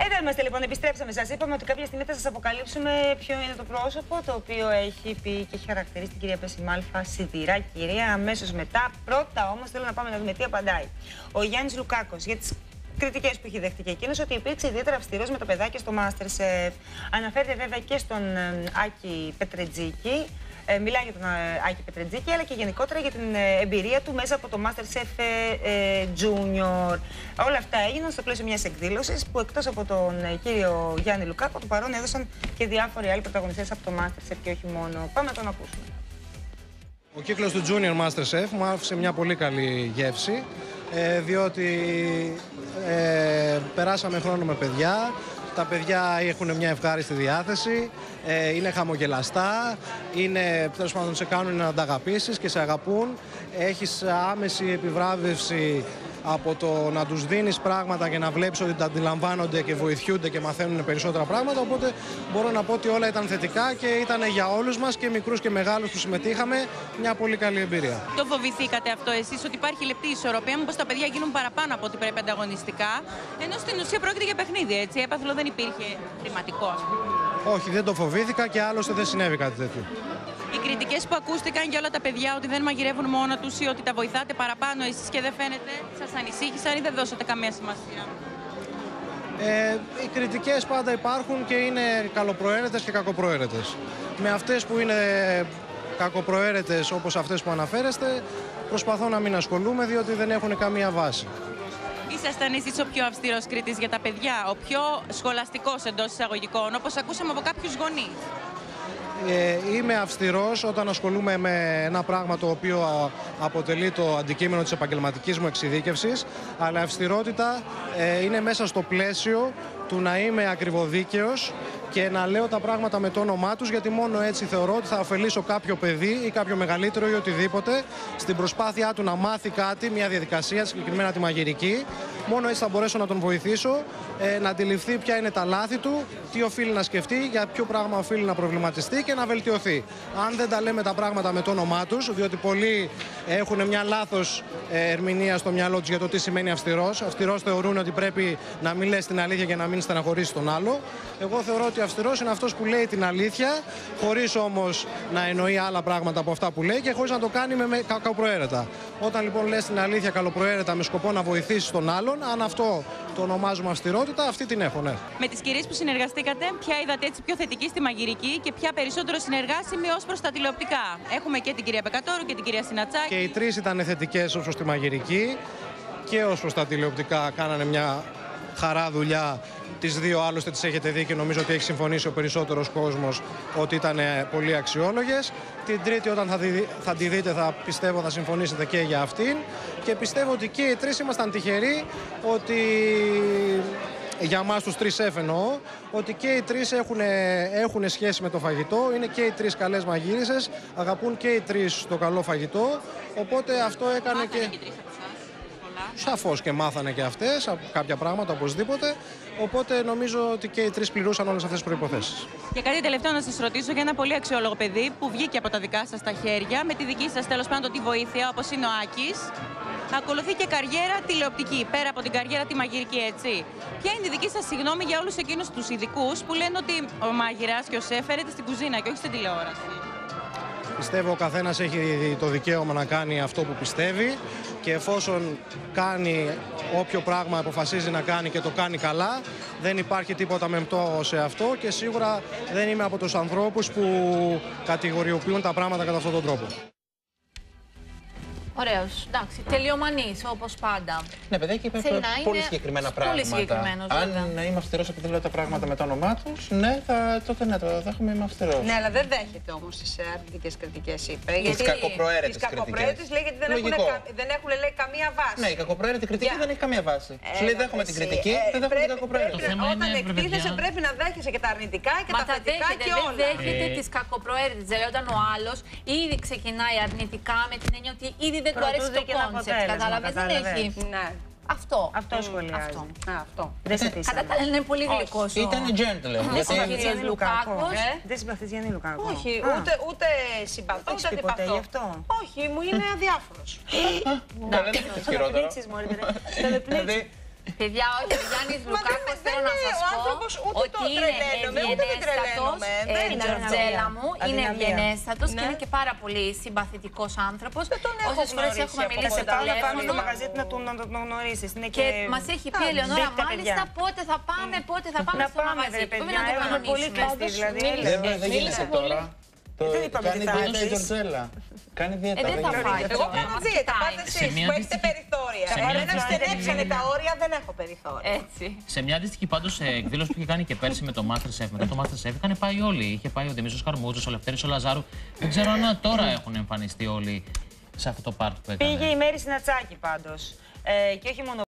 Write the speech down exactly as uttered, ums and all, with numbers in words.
Εδώ είμαστε λοιπόν, επιστρέψαμε. Σας είπαμε ότι κάποια στιγμή θα σας αποκαλύψουμε ποιο είναι το πρόσωπο το οποίο έχει πει και έχει χαρακτηρίσει την κυρία Πεσημάλφα σιδηρά, κυρία. Αμέσως μετά, πρώτα όμως θέλω να πάμε να δούμε τι απαντάει ο Γιάννης Λουκάκος για τις κριτικές που έχει δεχτεί και εκείνος, ότι υπήρξε ιδιαίτερα αυστηρός με το παιδάκι στο MasterChef. Αναφέρεται βέβαια και στον Άκη Πετρετζίκη. Ε, μιλάει για τον ε, Άκη Πετρετζίκη, αλλά και γενικότερα για την ε, εμπειρία του μέσα από το MasterChef ε, Junior. Όλα αυτά έγιναν στο πλαίσιο μιας εκδήλωσης που εκτός από τον ε, κύριο Γιάννη Λουκάκο, του παρόν έδωσαν και διάφοροι άλλοι πρωταγωνιστές από το MasterChef και όχι μόνο. Πάμε να τον ακούσουμε. Ο κύκλος του Junior MasterChef μου άφησε μια πολύ καλή γεύση, ε, διότι ε, περάσαμε χρόνο με παιδιά. Τα παιδιά έχουν μια ευχάριστη διάθεση, ε, είναι χαμογελαστά, είναι, τέλος πάντων, σε κάνουν να τα αγαπήσεις και σε αγαπούν. Έχεις άμεση επιβράβευση από το να τους δίνεις πράγματα και να βλέπεις ότι τα αντιλαμβάνονται και βοηθιούνται και μαθαίνουν περισσότερα πράγματα. Οπότε μπορώ να πω ότι όλα ήταν θετικά και ήταν για όλους μας, και μικρούς και μεγάλους που συμμετείχαμε, μια πολύ καλή εμπειρία. Το φοβηθήκατε αυτό εσείς, ότι υπάρχει λεπτή ισορροπία, μήπως τα παιδιά γίνουν παραπάνω από ό,τι πρέπει ανταγωνιστικά, ενώ στην ουσία πρόκειται για παιχνίδι, έτσι? Έπαθλο δεν υπήρχε χρηματικό, ας πούμε. Όχι, δεν το φοβήθηκα και άλλωστε δεν συνέβη κάτι τέτοιο. Οι κριτικές που ακούστηκαν για όλα τα παιδιά, ότι δεν μαγειρεύουν μόνο τους ή ότι τα βοηθάτε παραπάνω εσείς και δεν φαίνεται, σας ανησύχησαν ή δεν δώσατε καμία σημασία? Ε, οι κριτικές πάντα υπάρχουν και είναι καλοπροαίρετες και κακοπροαίρετες. Με αυτές που είναι κακοπροαίρετες, όπως αυτές που αναφέρεστε, προσπαθώ να μην ασχολούμαι, διότι δεν έχουν καμία βάση. Ήσασταν εσείς ο πιο αυστηρός κριτής για τα παιδιά, ο πιο σχολαστικός εντός εισαγωγικών, όπως ακούσαμε από κάποιους γονείς? Ε, είμαι αυστηρός όταν ασχολούμαι με ένα πράγμα το οποίο αποτελεί το αντικείμενο της επαγγελματικής μου εξειδίκευσης, αλλά η αυστηρότητα ε, είναι μέσα στο πλαίσιο του να είμαι ακριβοδίκαιος και να λέω τα πράγματα με το όνομά τους, γιατί μόνο έτσι θεωρώ ότι θα ωφελήσω κάποιο παιδί ή κάποιο μεγαλύτερο ή οτιδήποτε στην προσπάθειά του να μάθει κάτι, μια διαδικασία, συγκεκριμένα τη μαγειρική. Μόνο έτσι θα μπορέσω να τον βοηθήσω ε, να αντιληφθεί ποια είναι τα λάθη του, τι οφείλει να σκεφτεί, για ποιο πράγμα οφείλει να προβληματιστεί και να βελτιωθεί. Αν δεν τα λέμε τα πράγματα με το όνομά τους, διότι πολλοί έχουν μια λάθος ε, ερμηνεία στο μυαλό τους για το τι σημαίνει αυστηρός. Αυστηρός θεωρούν ότι πρέπει να μην λες την αλήθεια και να μην στεναχωρήσει τον άλλο. Εγώ θεωρώ ότι αυστηρός είναι αυτός που λέει την αλήθεια, χωρίς όμως να εννοεί άλλα πράγματα από αυτά που λέει και χωρίς να το κάνει με, με κακοπροαίρετα. Όταν λοιπόν λες την αλήθεια καλοπροαίρετα με σκοπό να βοηθήσεις τον άλλον, αν αυτό το ονομάζουμε αυστηρότητα, αυτή την έχω, ναι. Με τις κυρίες που συνεργαστήκατε, ποια είδατε έτσι πιο θετική στη μαγειρική και ποια περισσότερο συνεργάσιμη ως προς τα τηλεοπτικά? Έχουμε και την κυρία Πεκατόρου και την κυρία Σινατσάκη. Και οι τρεις ήταν θετικές ως προς τη μαγειρική και ως προς τα τηλεοπτικά. Κάνανε μια χαρά δουλειά. Τις δύο άλλωστε τις έχετε δει και νομίζω ότι έχει συμφωνήσει ο περισσότερος κόσμος ότι ήταν πολύ αξιόλογες. Την τρίτη, όταν θα, δει, θα τη δείτε, θα πιστεύω θα συμφωνήσετε και για αυτήν. Και πιστεύω ότι και οι τρεις ήμασταν τυχεροί, ότι για μας τους τρεις σεφ εννοώ, ότι και οι τρεις έχουν, έχουν σχέση με το φαγητό, είναι και οι τρεις καλές μαγείρισες, αγαπούν και οι τρεις το καλό φαγητό, οπότε αυτό έκανε Μάθανε και... και Σαφώς και μάθανε και αυτές κάποια πράγματα οπωσδήποτε. Οπότε νομίζω ότι και οι τρεις πληρούσαν όλες αυτές τις προϋποθέσεις. Και κάτι τελευταίο να σας ρωτήσω για ένα πολύ αξιόλογο παιδί που βγήκε από τα δικά σας τα χέρια, με τη δική σας τέλος πάντων τη βοήθεια, όπως είναι ο Άκης. Ακολουθεί και καριέρα τηλεοπτική, πέρα από την καριέρα τη μαγειρική, έτσι. Ποια είναι η δική σας συγγνώμη για όλους εκείνους τους ειδικούς που λένε ότι ο μαγειράς και ο σεφ φέρεται στην κουζίνα και όχι στην τηλεόραση? Πιστεύω ο καθένας έχει το δικαίωμα να κάνει αυτό που πιστεύει και εφόσον κάνει όποιο πράγμα αποφασίζει να κάνει και το κάνει καλά, δεν υπάρχει τίποτα μεμπτό σε αυτό και σίγουρα δεν είμαι από τους ανθρώπους που κατηγοριοποιούν τα πράγματα κατά αυτόν τον τρόπο. Ωραίος, εντάξει, τελειομανής όπως πάντα. Ναι, παιδιά, και είπε πολύ συγκεκριμένα πράγματα. Αν είμαι αυστηρός επειδή λέω τα πράγματα με το όνομά τους, ναι, θα, τότε ναι, θα έχουμε είμαι αυστηρός. Ναι, αλλά δεν δέχεται όμως τις αρνητικές κριτικές, είπε. Τις κακοπροαίρετες κριτικές. Τις κακοπροαίρετες λέει γιατί δεν έχουν, δεν έχουν λέει, καμία βάση. Ναι, η κακοπροαίρετη κριτική δεν έχει καμία βάση. Σου λέει δέχομαι την κριτική, δεν δέχομαι την κακοπροαίρετη. Όταν εκτίθεσαι πρέπει να δέχεσαι και τα αρνητικά και τα θετικά και όλα. Δεν δέχεται τις κακοπροαίρετες. Δηλαδή όταν ο άλλος ήδη ξεκινάει αρνητικά με την έννοια ότι ήδη δεν του αρέσει το κόνσεπτ. Κατάλαβες, δεν έχει. Αυτό. Αυτό σχολιάζει. Αυτό. αυτό. Δεν σε πείσανε. Κατά τα είναι πολύ γλυκός. Ήταν gentle. Δεν συμπαθείς Λουκάκος. Δεν συμπαθείς Γιάννη Λουκάκο. Όχι, ούτε συμπαθώ, ούτε αντιπαθώ. Όχι, μου είναι αδιάφορος. Δεν είναι χειρότερο. Δηλαδή, Παιδιά, όχι, ο Γιάννης Λουκάκος θέλω να σας πω ότι είναι ευγενέστατος, η Τζορτζέλα μου, είναι ευγενέστατος και είναι και πάρα πολύ συμπαθητικός άνθρωπος. Όσες φορές έχουμε μιλήσει στο τηλέφωνο στο μαγαζί του να τον γνωρίσεις. Και μας έχει πει η Ελεονόρα, μάλιστα πότε θα πάμε, πότε θα πάμε στο μαγαζί. Πρέπει να το κανονίσουμε. Δεν γίνεται τώρα. Κάνει δίαιτα η Τζορτζέλα. Κάνει δίαιτα. Δεν θα φάει. Εγώ κάνω δίαιτα. Πάτε εσείς που έχετε περιθώρια. Εμένα στενέψανε τα όρια, δεν έχω περιθώρια. Έτσι. Σε μια αντίστοιχη πάντως εκδήλωση που είχε κάνει και πέρσι με το MasterChef, μετά το MasterChef είχαν πάει όλοι. Είχε πάει ο Δημήτρης Χαρμούτσος, ο Λευτέρης ο Λαζάρου. Δεν ξέρω αν τώρα έχουν εμφανιστεί όλοι σε αυτό το πάρτι που έκανε. Πήγε η Μέρη Συνατσάκη πάντως. Ε, και όχι μόνο